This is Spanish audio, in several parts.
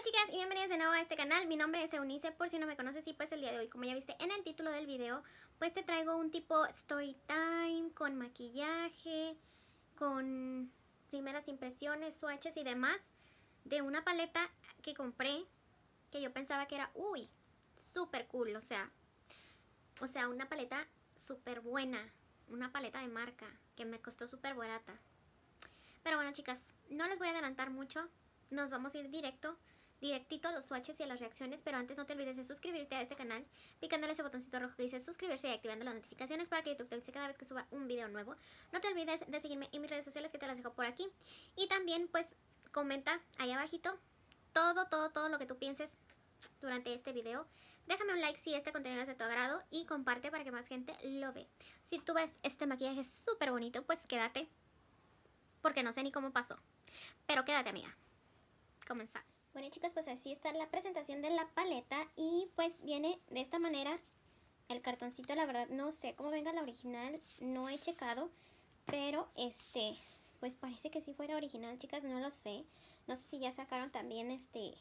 chicas y bienvenidas de nuevo a este canal. Mi nombre es Eunice, por si no me conoces, y pues el día de hoy, como ya viste en el título del video, pues te traigo un tipo story time con maquillaje, con primeras impresiones, swatches y demás de una paleta que compré, que yo pensaba que era, uy, súper cool, o sea, una paleta súper buena, una paleta de marca que me costó súper barata. Pero bueno, chicas, no les voy a adelantar mucho, nos vamos a ir directito a los swatches y a las reacciones, pero antes no te olvides de suscribirte a este canal, picándole ese botoncito rojo que dice suscribirse y activando las notificaciones para que YouTube te avise cada vez que suba un video nuevo. No te olvides de seguirme en mis redes sociales, que te las dejo por aquí, y también pues comenta ahí abajito todo lo que tú pienses durante este video. Déjame un like si este contenido es de tu agrado y comparte para que más gente lo ve. Si tú ves este maquillaje súper bonito, pues quédate, porque no sé ni cómo pasó, pero quédate, amiga. Comenzamos. Bueno, chicas, pues así está la presentación de la paleta y pues viene de esta manera el cartoncito. La verdad no sé cómo venga la original, no he checado, pero pues parece que sí fuera original, chicas, no lo sé. No sé si ya sacaron también de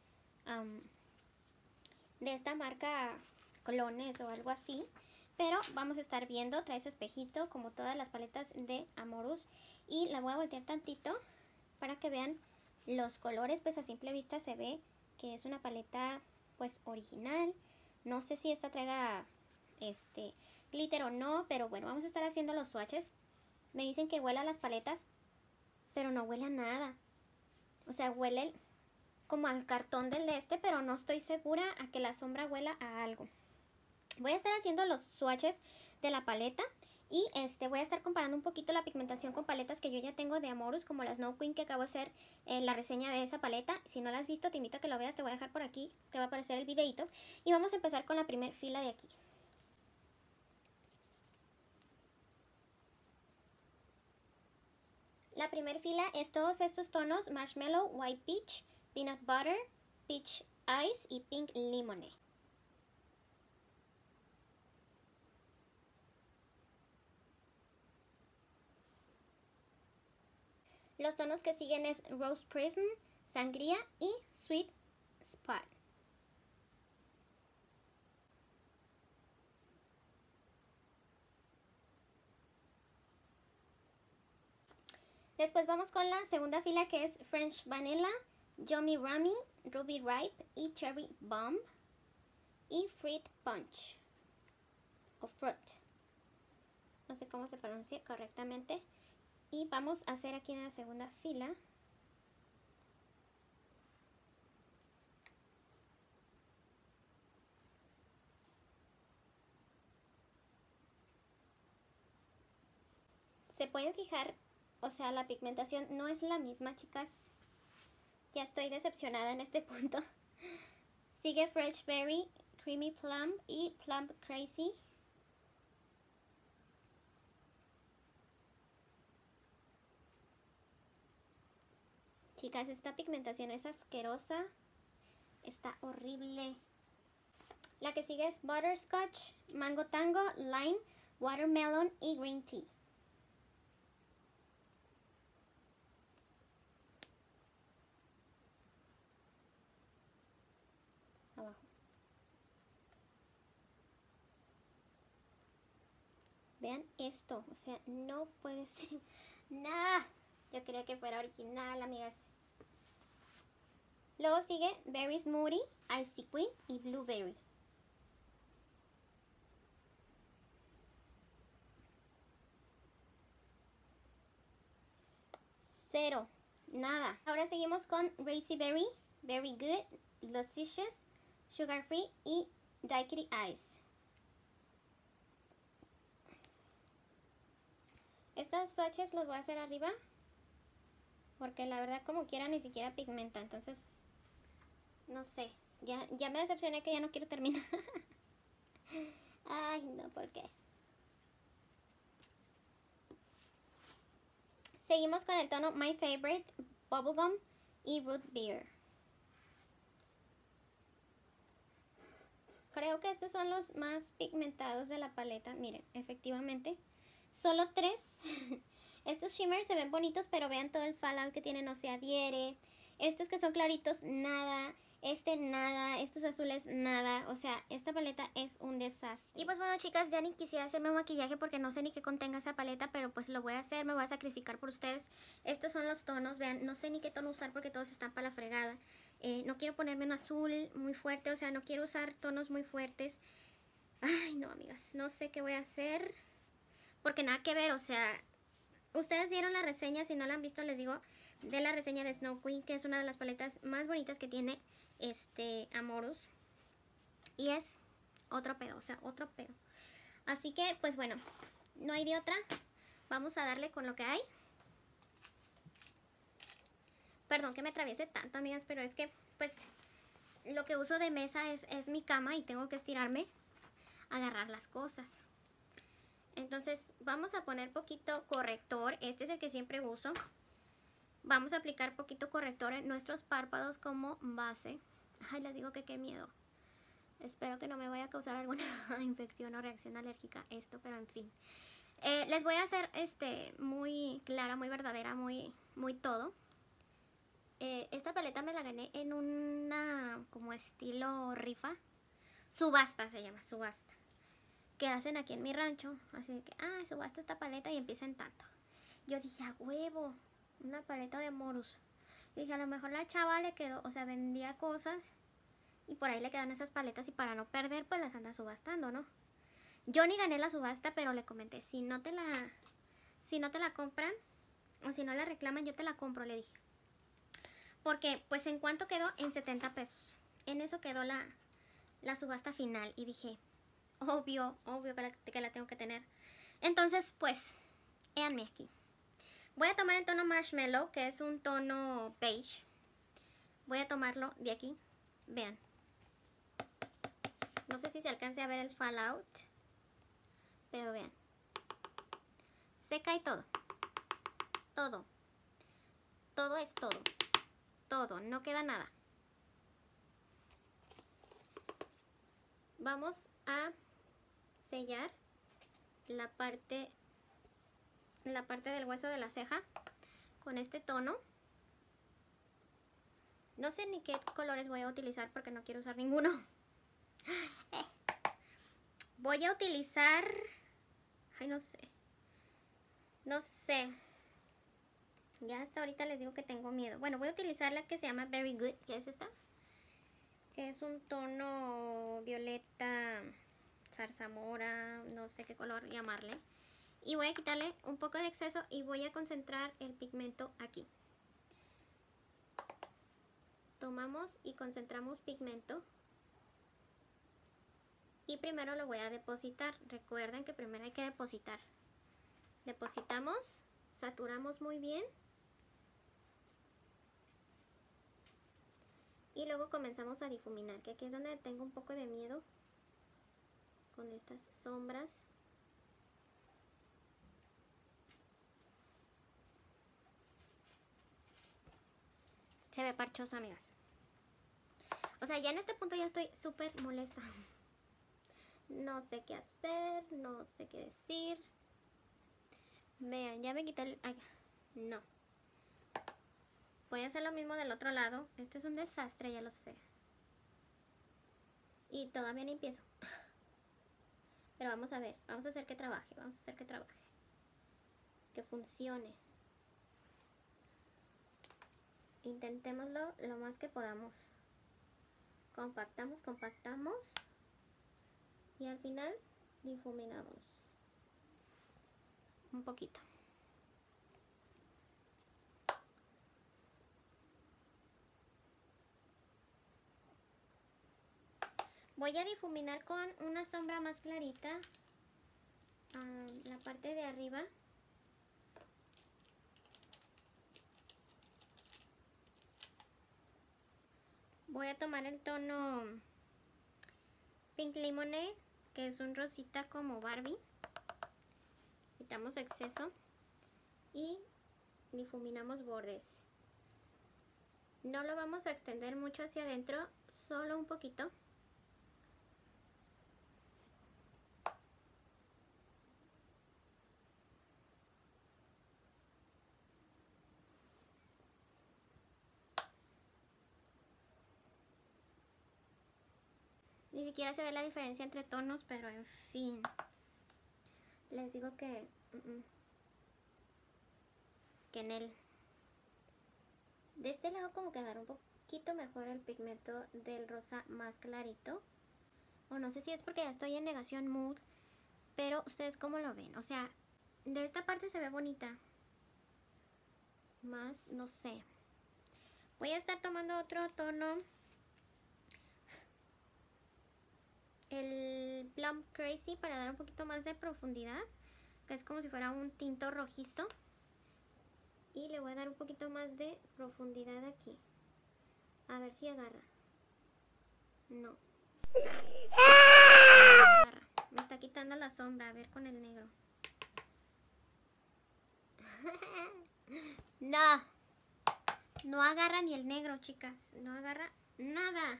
esta marca clones o algo así, pero vamos a estar viendo. Trae su espejito como todas las paletas de Amorous y la voy a voltear tantito para que vean los colores. Pues a simple vista se ve que es una paleta pues original. No sé si esta traiga glitter o no, pero bueno, vamos a estar haciendo los swatches. Me dicen que huele a las paletas, pero no huele a nada. O sea, huele como al cartón del pero no estoy segura a que la sombra huela a algo. Voy a estar haciendo los swatches de la paleta y voy a estar comparando un poquito la pigmentación con paletas que yo ya tengo de Amorous, como la Snow Queen, que acabo de hacer la reseña de esa paleta. Si no la has visto, te invito a que lo veas, te voy a dejar por aquí, te va a aparecer el videito. Y vamos a empezar con la primera fila de aquí. La primera fila es todos estos tonos: Marshmallow, White Peach, Peanut Butter, Peach Ice y Pink Lemonade. Los tonos que siguen es Rose Prism, Sangría y Sweet Spot. Después vamos con la segunda fila, que es French Vanilla, Yummy Rummy, Ruby Ripe y Cherry Bomb y Fruit Punch o Fruit. No sé cómo se pronuncia correctamente. Y vamos a hacer aquí en la segunda fila se pueden fijar, o sea, la pigmentación no es la misma, chicas. Ya estoy decepcionada en este punto. Sigue Fresh Berry, Creamy Plum y Plum Crazy. Chicas, esta pigmentación es asquerosa. Está horrible. La que sigue es Butterscotch, Mango Tango, Lime, Watermelon y Green Tea. Abajo. Vean esto, o sea, no puede ser. Nah, yo quería que fuera original, amigas. Luego sigue Berry Smoothie, Icy Queen y Blueberry. Cero, nada. Ahora seguimos con Crazy Berry, Very Good, Luscious, Sugar Free y Daiquiri Ice. Estos swatches los voy a hacer arriba, porque la verdad como quiera ni siquiera pigmenta, entonces no sé, ya me decepcioné, que ya no quiero terminar. Ay, no, ¿por qué? Seguimos con el tono My Favorite, Bubblegum y Root Beer. Creo que estos son los más pigmentados de la paleta. Miren, efectivamente, solo 3. Estos shimmers se ven bonitos, pero vean todo el fallout que tienen, no se adhiere. Estos que son claritos, nada. Este nada, estos azules nada, o sea, esta paleta es un desastre. Y pues bueno, chicas, ya ni quisiera hacerme un maquillaje porque no sé ni qué contenga esa paleta, pero pues lo voy a hacer, me voy a sacrificar por ustedes. Estos son los tonos, vean, no sé ni qué tono usar porque todos están para la fregada. No quiero ponerme un azul muy fuerte, o sea, no quiero usar tonos muy fuertes. Ay, no, amigas, no sé qué voy a hacer porque nada que ver, o sea, ustedes vieron la reseña, si no la han visto les digo, de la reseña de Snow Queen, que es una de las paletas más bonitas que tiene Amorous, y es otro pedo, o sea, otro pedo. Así que, pues bueno, no hay de otra. Vamos a darle con lo que hay. Perdón que me atraviese tanto, amigas, pero es que, pues, lo que uso de mesa es mi cama y tengo que estirarme a agarrar las cosas. Entonces, vamos a poner poquito corrector. Este es el que siempre uso. Vamos a aplicar poquito corrector en nuestros párpados como base. Ay, les digo que qué miedo. Espero que no me vaya a causar alguna infección o reacción alérgica a esto, pero en fin. Les voy a hacer muy clara, muy verdadera, muy todo. Esta paleta me la gané en una como estilo rifa. Subasta se llama, subasta. Que hacen aquí en mi rancho. Así de que, subasta esta paleta y empieza en tanto. Yo dije, a huevo, una paleta de Amorous. Dije, a lo mejor la chava le quedó, o sea, vendía cosas y por ahí le quedan esas paletas y para no perder, pues las anda subastando, ¿no? Yo ni gané la subasta, pero le comenté, si no te la compran o si no la reclaman, yo te la compro, le dije. Porque, pues, ¿en cuánto quedó? En 70 pesos. En eso quedó la subasta final y dije, obvio que la tengo que tener. Entonces, pues, véanme aquí. Voy a tomar el tono Marshmallow, que es un tono beige. Voy a tomarlo de aquí. Vean. No sé si se alcance a ver el fallout. Pero vean. Se cae todo. Todo. Todo es todo. Todo. No queda nada. Vamos a sellar la parte del hueso de la ceja con este tono. No sé ni qué colores voy a utilizar porque no quiero usar ninguno. Voy a utilizar... Ay, no sé. No sé. Ya hasta ahorita les digo que tengo miedo. Bueno, voy a utilizar la que se llama Very Good, que es esta. Que es un tono violeta, zarzamora, no sé qué color llamarle. Y voy a quitarle un poco de exceso y voy a concentrar el pigmento aquí. Tomamos y concentramos pigmento. Y primero lo voy a depositar. Recuerden que primero hay que depositar. Depositamos, saturamos muy bien. Y luego comenzamos a difuminar, que aquí es donde tengo un poco de miedo con estas sombras. Se ve parchoso, amigas. O sea, ya en este punto ya estoy súper molesta. No sé qué hacer, no sé qué decir. Vean, ya me quité el... Ay, no. Voy a hacer lo mismo del otro lado. Esto es un desastre, ya lo sé. Y todavía ni empiezo. Pero vamos a ver, vamos a hacer que trabaje, vamos a hacer que trabaje. Que funcione. Intentémoslo lo más que podamos. Compactamos, compactamos. Y al final difuminamos. Un poquito. Voy a difuminar con una sombra más clarita la parte de arriba. Voy a tomar el tono Pink Lemonade, que es un rosita como Barbie. Quitamos exceso y difuminamos bordes. No lo vamos a extender mucho hacia adentro, solo un poquito. Ni siquiera se ve la diferencia entre tonos, pero en fin. Les digo que en el de este lado como que agarra un poquito mejor el pigmento del rosa más clarito. O no sé si es porque ya estoy en negación mood, pero ustedes cómo lo ven. O sea, de esta parte se ve bonita. Más, no sé. Voy a estar tomando otro tono. El Plum Crazy para dar un poquito más de profundidad. Que es como si fuera un tinto rojizo. Y le voy a dar un poquito más de profundidad aquí. A ver si agarra. No. No agarra. Me está quitando la sombra. A ver con el negro. No. No agarra ni el negro, chicas. No agarra nada.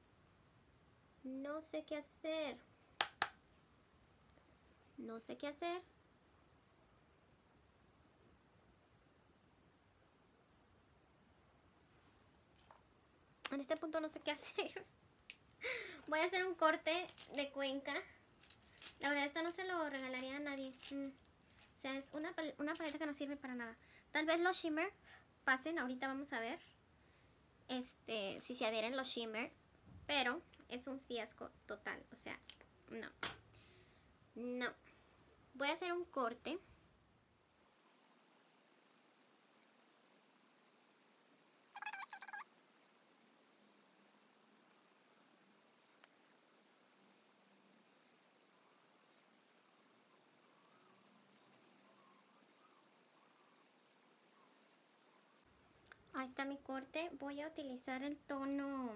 No sé qué hacer. No sé qué hacer. En este punto no sé qué hacer. Voy a hacer un corte de cuenca. La verdad, esto no se lo regalaría a nadie. O sea, es una paleta que no sirve para nada. Tal vez los shimmer pasen. Ahorita vamos a ver si se adhieren los shimmer. Pero es un fiasco total. O sea, no. No. Voy a hacer un corte. Ahí está mi corte. Voy a utilizar el tono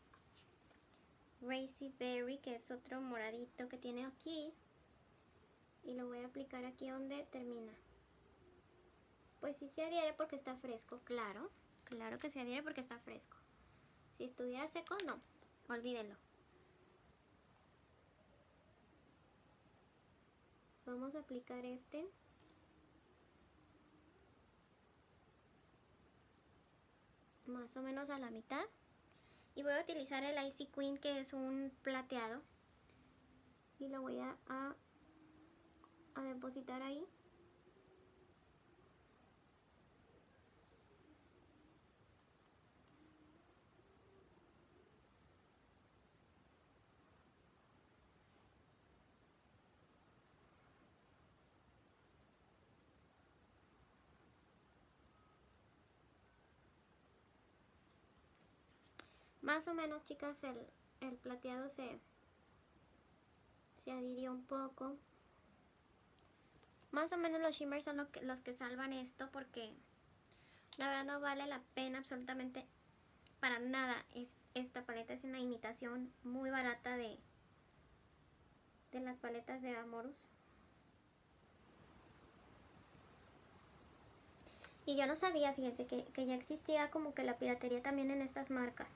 Racy Berry, que es otro moradito que tiene aquí. Y lo voy a aplicar aquí donde termina. Pues sí se adhiere porque está fresco, claro. Claro que se adhiere porque está fresco. Si estuviera seco, no. Olvídenlo. Vamos a aplicar más o menos a la mitad. Y voy a utilizar el Icy Queen, que es un plateado. Y lo voy a depositar ahí. Más o menos, chicas, el plateado se adhirió un poco. Más o menos los shimmers son los que salvan esto, porque la verdad no vale la pena absolutamente para nada. Esta paleta es una imitación muy barata de las paletas de Amorous. Y yo no sabía, fíjense, que ya existía como que la piratería también en estas marcas.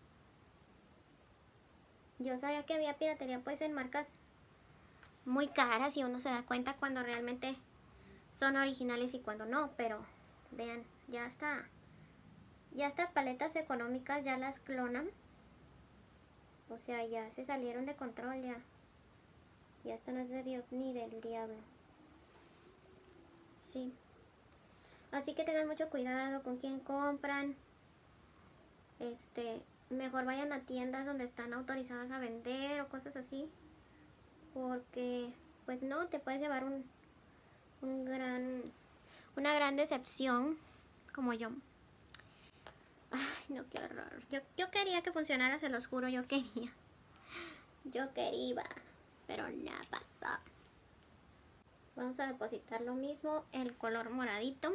Yo sabía que había piratería pues en marcas muy caras y uno se da cuenta cuando realmente son originales y cuando no, pero vean, ya hasta paletas económicas ya las clonan. O sea, ya se salieron de control, ya esto no es de Dios ni del diablo. Sí. Así que tengan mucho cuidado con quién compran. Mejor vayan a tiendas donde están autorizadas a vender o cosas así. Porque, pues no, te puedes llevar una gran decepción como yo. Ay, no, qué horror. Yo quería que funcionara, se los juro, yo quería. Yo quería, pero nada pasó. Vamos a depositar lo mismo, el color moradito.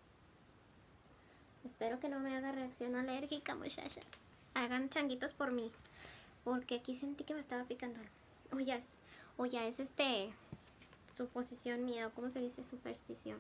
Espero que no me haga reacción alérgica, muchachas. Hagan changuitos por mí, porque aquí sentí que me estaba picando algo. O ya es suposición mía, o como se dice, superstición.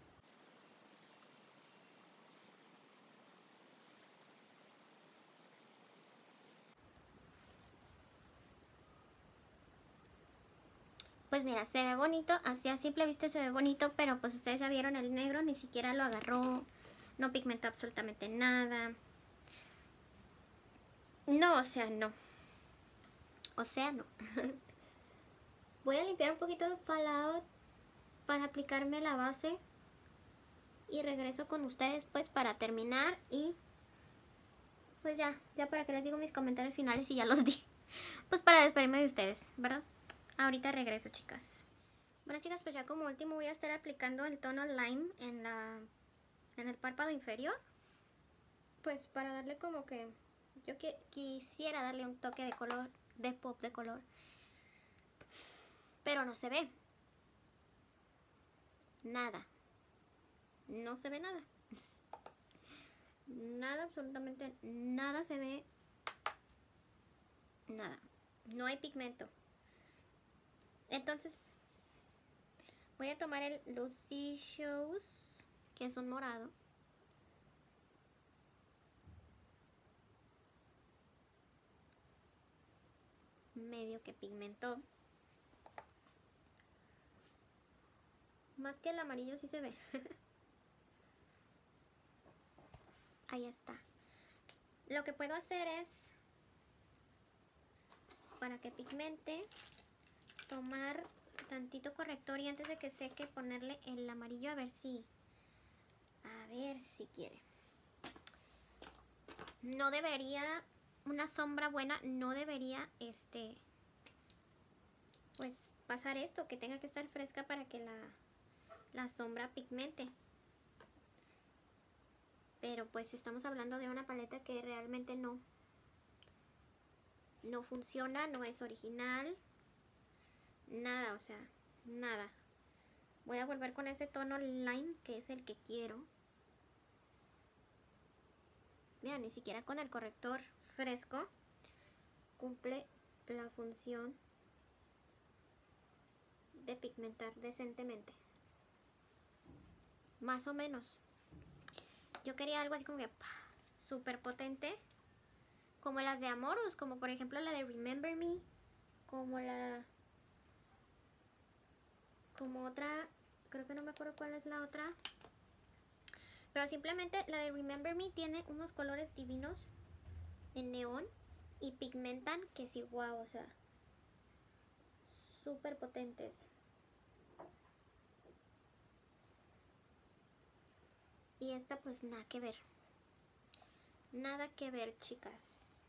Pues mira, se ve bonito, así a simple vista se ve bonito, pero pues ustedes ya vieron el negro, ni siquiera lo agarró, no pigmentó absolutamente nada. No, o sea, no. océano. Voy a limpiar un poquito el fallout para aplicarme la base y regreso con ustedes pues para terminar y pues ya para que les digo mis comentarios finales y ya los di. Pues para despedirme de ustedes, ¿verdad? Ahorita regreso, chicas. Bueno, chicas, pues ya como último voy a estar aplicando el tono Lime en el párpado inferior. Pues para darle como que yo quisiera darle un toque de color, de pop de color. Pero no se ve. Nada. No se ve nada. Nada, absolutamente nada se ve. Nada. No hay pigmento. Entonces voy a tomar el Lucy Shows, que es un morado. Medio que pigmentó. Más que el amarillo sí se ve. Ahí está. Lo que puedo hacer es, para que pigmente, tomar tantito corrector y antes de que seque ponerle el amarillo a ver si quiere. No debería, una sombra buena no debería pues pasar esto, que tenga que estar fresca para que la sombra pigmente. Pero pues estamos hablando de una paleta que realmente no funciona, no es original, nada, o sea, nada. Voy a volver con ese tono Lime, que es el que quiero. Vean, ni siquiera con el corrector fresco cumple la función de pigmentar decentemente. Más o menos. Yo quería algo así como que súper potente, como las de Amorous, como por ejemplo la de Remember Me, como otra, creo que no me acuerdo cuál es la otra, pero simplemente la de Remember Me tiene unos colores divinos en neón y pigmentan que sí, wow, o sea, súper potentes. Y esta pues nada que ver. Nada que ver, chicas.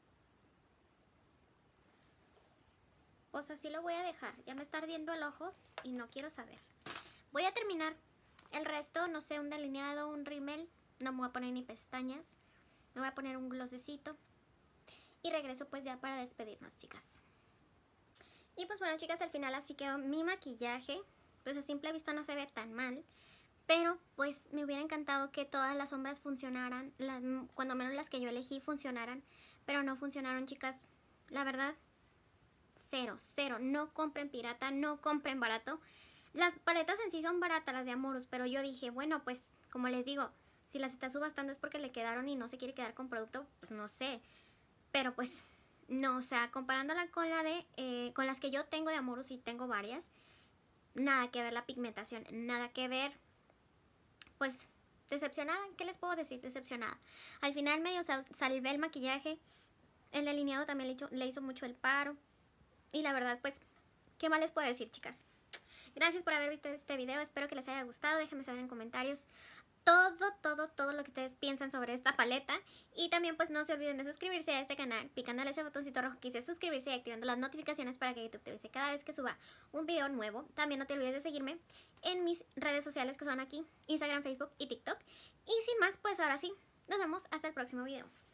O sea, sí lo voy a dejar. Ya me está ardiendo el ojo y no quiero saber. Voy a terminar el resto, no sé, un delineado, un rímel. No me voy a poner ni pestañas. Me voy a poner un glossecito. Y regreso pues ya para despedirnos, chicas. Y pues bueno, chicas, al final así quedó mi maquillaje. Pues a simple vista no se ve tan mal. Pero pues me hubiera encantado que todas las sombras funcionaran, cuando menos las que yo elegí funcionaran, pero no funcionaron, chicas. La verdad, cero. No compren pirata, no compren barato. Las paletas en sí son baratas, las de Amorous, pero yo dije, bueno, pues como les digo, si las está subastando es porque le quedaron y no se quiere quedar con producto, pues no sé. Pero pues no, o sea, comparándola con con las que yo tengo de Amorous y tengo varias, nada que ver la pigmentación, nada que ver. Pues decepcionada, ¿qué les puedo decir? Decepcionada. Al final medio salvé el maquillaje, el delineado también le hizo mucho el paro. Y la verdad, pues, ¿qué más les puedo decir, chicas? Gracias por haber visto este video, espero que les haya gustado, déjenme saber en comentarios todo lo que ustedes piensan sobre esta paleta. Y también pues no se olviden de suscribirse a este canal, picándole ese botoncito rojo que dice suscribirse y activando las notificaciones para que YouTube te avise cada vez que suba un video nuevo. También no te olvides de seguirme en mis redes sociales que son aquí, Instagram, Facebook y TikTok. Y sin más, pues ahora sí, nos vemos hasta el próximo video.